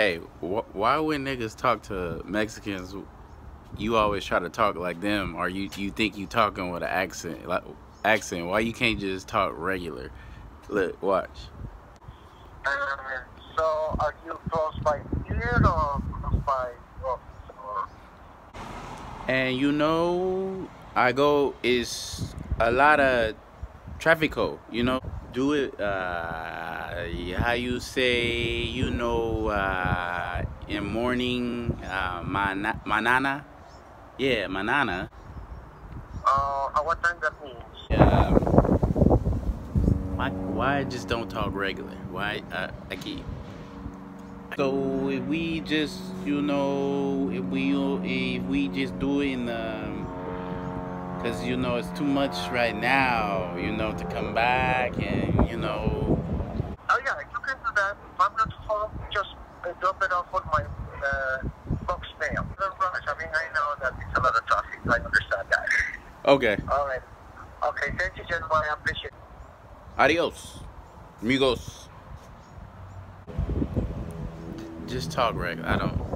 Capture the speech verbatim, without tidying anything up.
Hey, wh why when niggas talk to Mexicans, you always try to talk like them, or you you think you talking with an accent, like accent? Why you can't just talk regular? Look, watch. Um, so are you close by here or close by office or? And you know, I go is a lot of traffico. You know, do it. Uh, how you say? You know, uh, in morning, uh, mana manana. Yeah, manana. Uh, uh, what time that means? Um, why why I just don't talk regular? Why I, I keep so if we just you know if we if we just do it in the because you know it's too much right now you know to come back and you know Oh yeah, you can do that. If I'm not home, just uh, drop it off on my uh, box mail. Don't rush. I mean, I know that it's a lot of traffic. I understand that. okay, All right. Okay, thank you, gentlemen. I appreciate it. adios amigos. Just talk regular. I don't